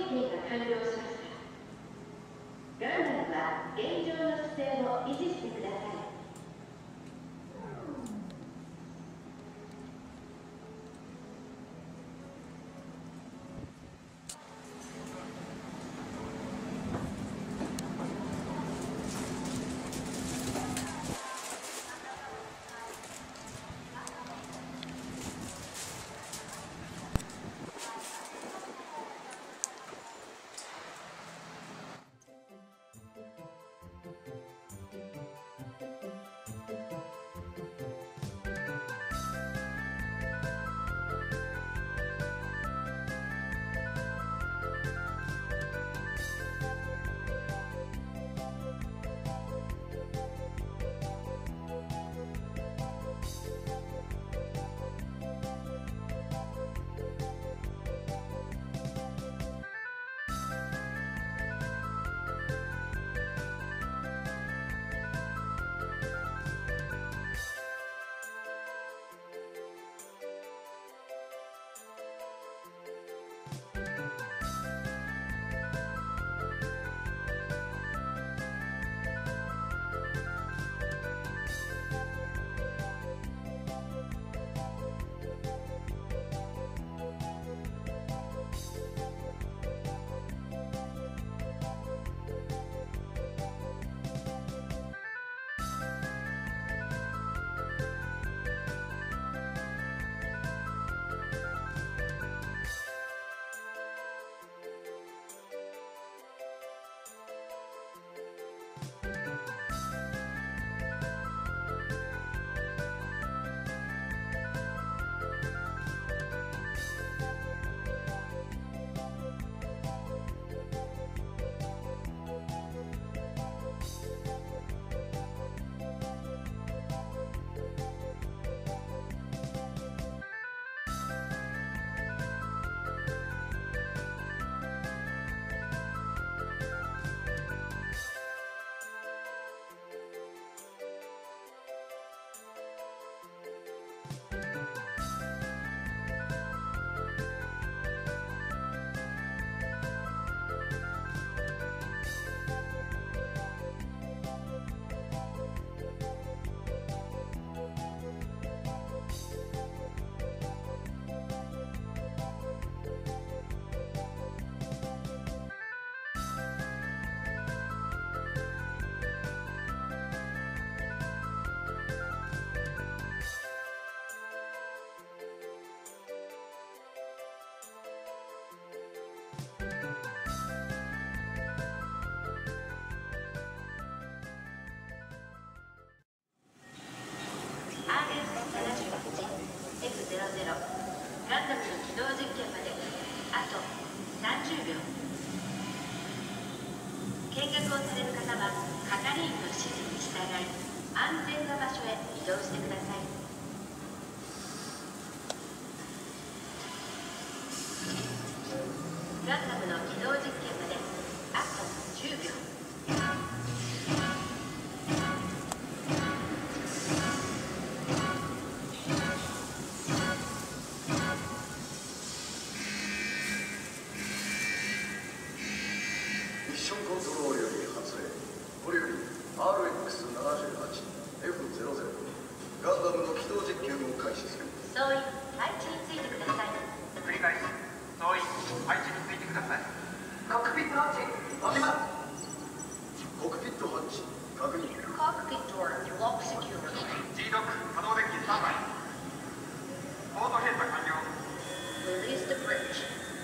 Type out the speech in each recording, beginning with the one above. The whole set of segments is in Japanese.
験が完了しました。ガンダムは現状の姿勢を維持してください。 ガンダムの起動実験まであと30秒。見学をされる方は係員の指示に従い安全な場所へ移動してください。ガンダムの起動実験まであと10秒。 ミッションコントロールより発令。これより RX78F00 ガンダムの起動実験を開始する。 総員配置についてください。 繰り返し総員配置についてください。 コックピットハッチ開けます。コックピットハッチ確認。 Cockpit door lock secure. G ロック可動デッキスタンバイ。ポート閉鎖完了。 Release the bridge.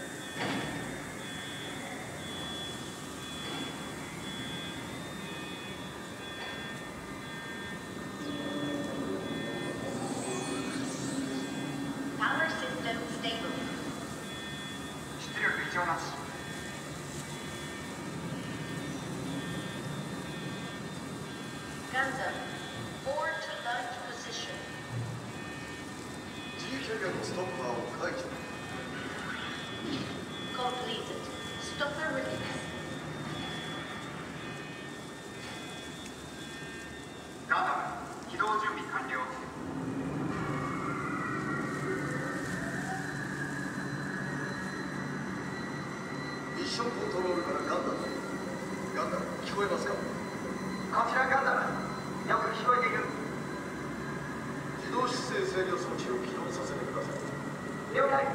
Power system stable. 出力異常なし。 Guns up. Forward to launch position. G キャリアのストッパーを解除。 Completed. Stopper release. ガンダム起動準備完了。 ミッショ聞こえますか？ こちらガンダム、よく聞こえている。 自動姿勢制御装置を起動させてください。 了解。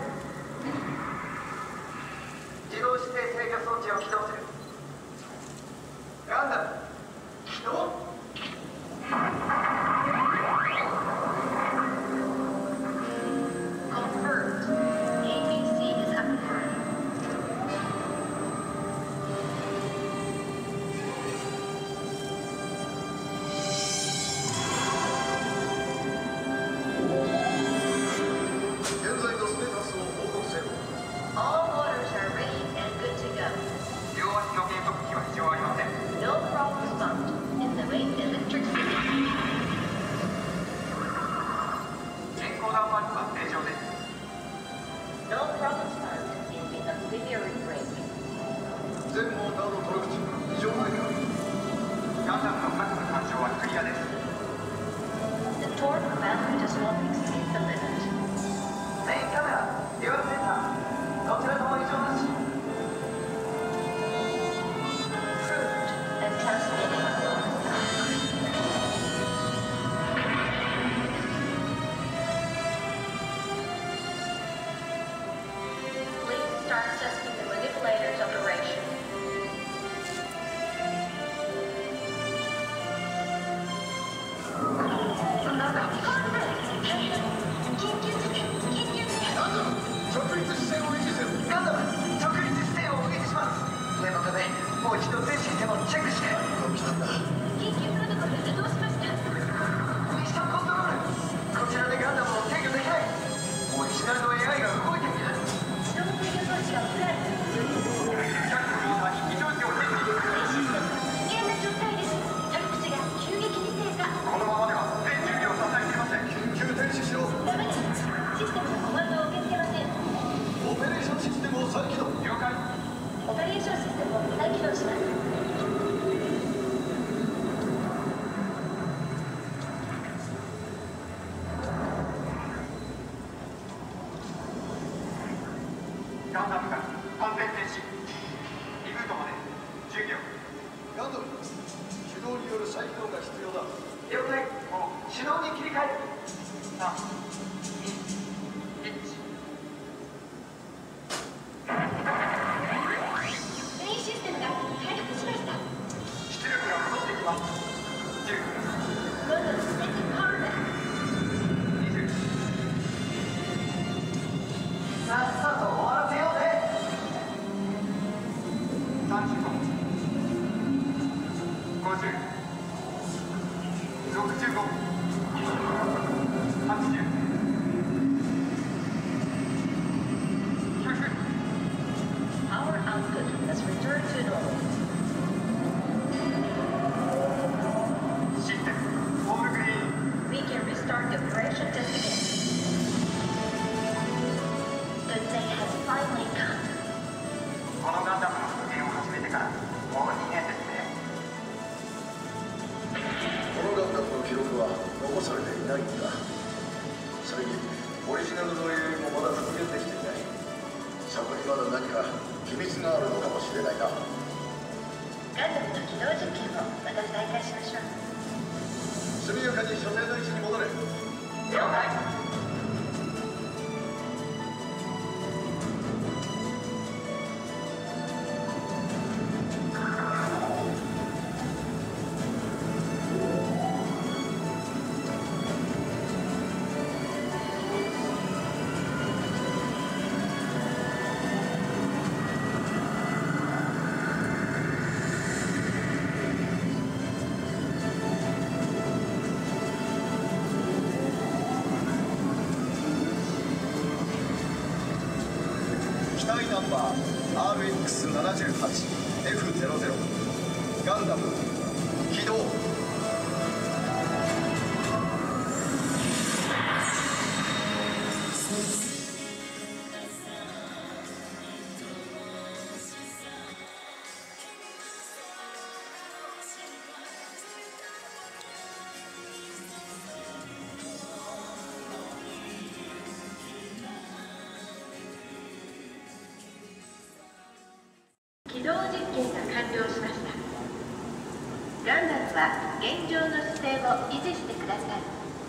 自動姿勢制御装置を起動する。ガンダム起動。 Confirmed. ABC is up and running. 現在のステータスを報告せよ。 All motors are ready and good to go. 両足の計測器は必要ありません。 No problems found in the main electric system. エンコーダーパーツは正常です。 No problems found in the auxiliary brake. 全モーターのトルク値異常ないか？ ガンダムの各部干渉はクリアです。 The torque bound to slope exceeds the limit. メインカメラ、デュアルセンサー、どちらとも異常なし。 Proved and transmitting. Please start testing the manipulator's operation. 直立姿勢を維持せよ。 ガンダム、直立姿勢を維持します。念のため、もう一度全システムをチェックして。 何が起きたんだ？ 緊急プロトコルが作動しました。 ミッションコントロール、こちらでガンダムを制御できない。オリジナルの AI が動いている。 自動制御装置が送られています。 各モーターに異常値を変化。 危険な状態です。トルク値が急激に低下。 このままでは全準備を支えきれません。 緊急停止しろ。 ダメです。システムのコマンドを受け付けません。 オペレーションシステムを再起動。 了解。 オペレーションシステムを再起動します。 ガンダムが完全停止。リブートまで10秒。 ガンダム、手動による再起動が必要だ。 了解。手動に切り替える。3、2、1。 メインシステムが回復しました。 出力が戻ってきます。10、 Good setting harder. 20。さっさと終わらせようぜ。35、50、65、80、100。 Power output has returned to normal. システムオールグリーン。 We can restart the operation test again. The day has finally come. このガンダムの復元を始めてからもう2年ですね。 このガンダムの記録は残されていないんだ。それにオリジナルの AI もまだ復元できていない。そこにまだ何か秘密があるのかもしれないな。 ガンダムの起動実験をまた再開しましょう。 速やかに所定の位置に戻れ。 了解。 機体ナンバー RX78F00 ガンダム起動。 起動実験が完了しました。 くは現状の姿勢を維持してください。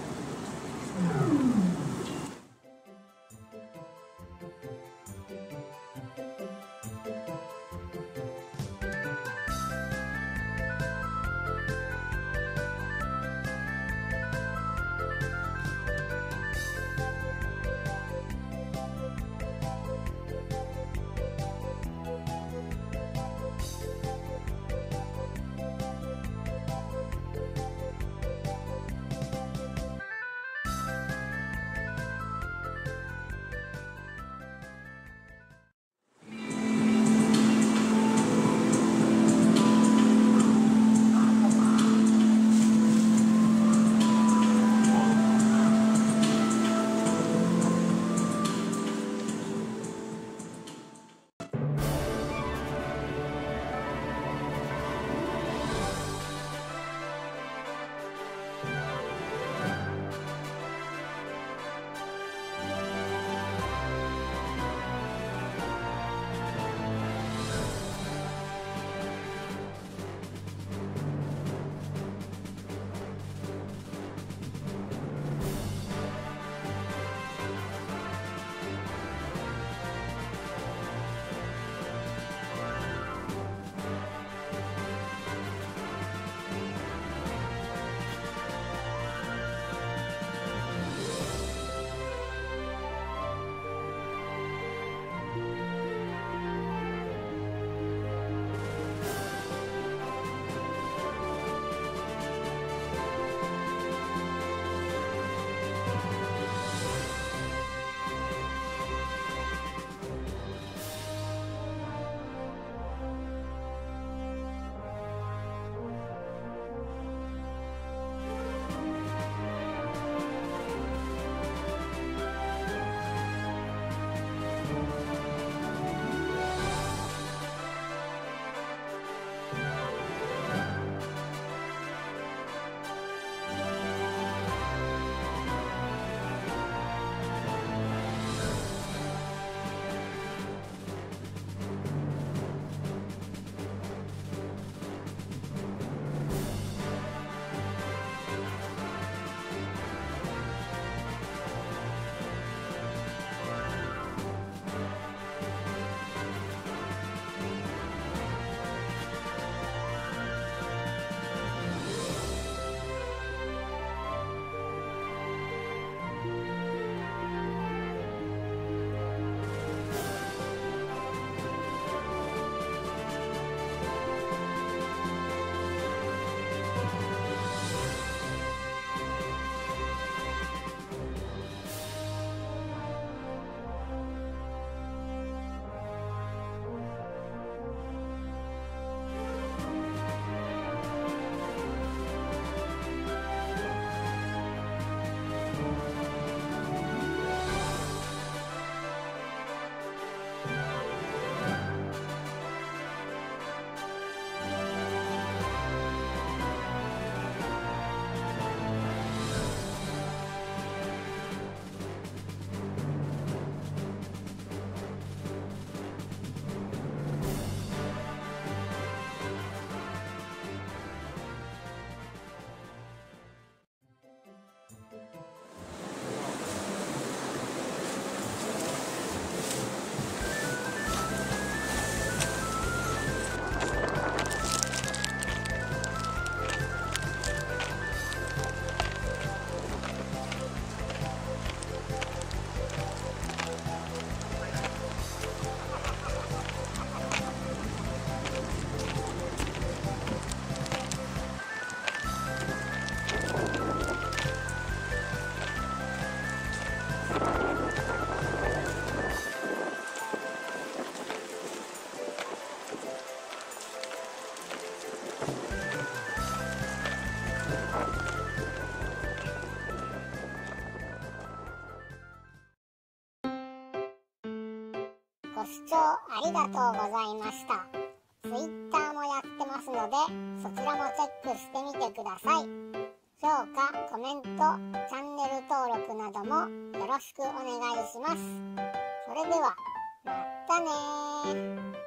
ご視聴ありがとうございました。Twitter もやってますので、そちらもチェックしてみてください。評価、コメント、チャンネル登録などもよろしくお願いします。それでは、またねー。